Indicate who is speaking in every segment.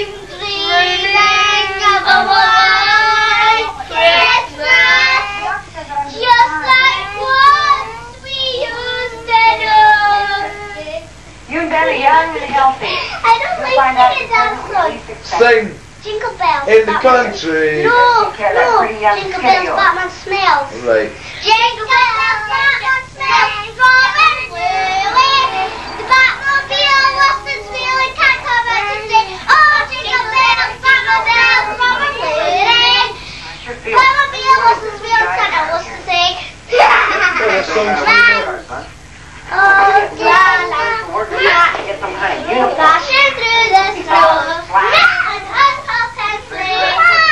Speaker 1: dreaming of a white Christmas, just like what we used to do.
Speaker 2: You and Ben are young and healthy.
Speaker 1: I don't like singing that song.
Speaker 3: Sing
Speaker 1: Jingle bells.
Speaker 3: in the country.
Speaker 1: No, Jingle bells, Batman smells.
Speaker 3: Right.
Speaker 1: Jingle bells, Batman smells. Strawberry Willie. The Batmobile lost its wheel and can't come out today. Oh, Jingle bells, Batmobile, Strawberry Willie. Batmobile lost its wheel and can't out what's to say. Oh,
Speaker 2: Get some kind of uniform.
Speaker 1: dashing through the snow. And us all can play.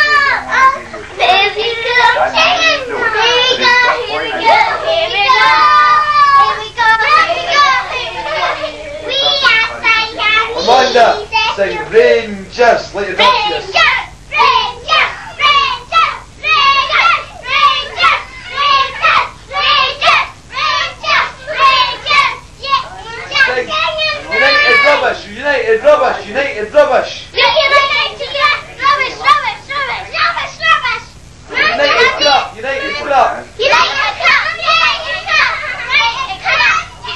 Speaker 1: Baby girl, singing. Here we go, here we go, here we go. Here we go, here we go, here we go. We are Siamese.
Speaker 3: Amanda, sing Rangers. Let your dance, yes.
Speaker 1: Rangers, Rangers, Rangers, Rangers, Rangers, Rangers, Rangers, Rangers, Rangers.
Speaker 3: Sing United Rubbish, United Rubbish, United Rubbish.
Speaker 1: Rubbish, rubbish, rubbish, rubbish, rubbish.
Speaker 3: United Crap, United Crap.
Speaker 1: United Cup, United Cup, United Cup.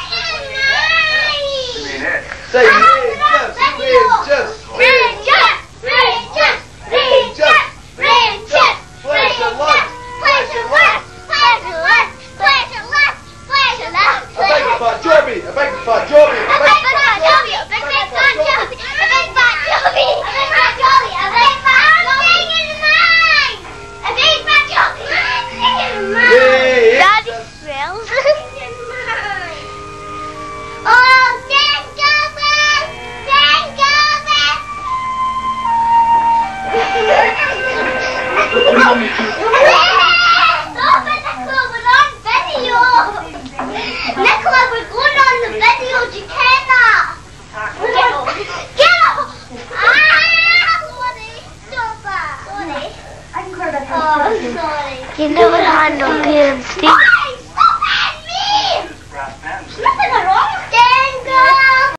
Speaker 3: Sing Rangers, Rangers.
Speaker 1: Rangers, Rangers, Rangers, Rangers.
Speaker 3: Pleasure lunch.
Speaker 1: Pleasure lunch, pleasure lunch, pleasure lunch, pleasure lunch.
Speaker 3: A big fat jobby, a big fat jobby,
Speaker 1: A big fat jobby, a big fat jobby, a big fat jobby, a big fat jobby, a big fat jobby. I'm singing mine. A big fat jobby. I'm singing mine.
Speaker 3: Yay.
Speaker 1: Daddy Swells. Oh, Jingle Bells, Jingle Bells. Stop it, Nicola, we're on video. Nicola, we're going on the video. Do you care that? Get up! Sorry. Stop that. Sorry.
Speaker 2: I can clear that.
Speaker 1: Oh, sorry.
Speaker 4: You never had no parents, did you?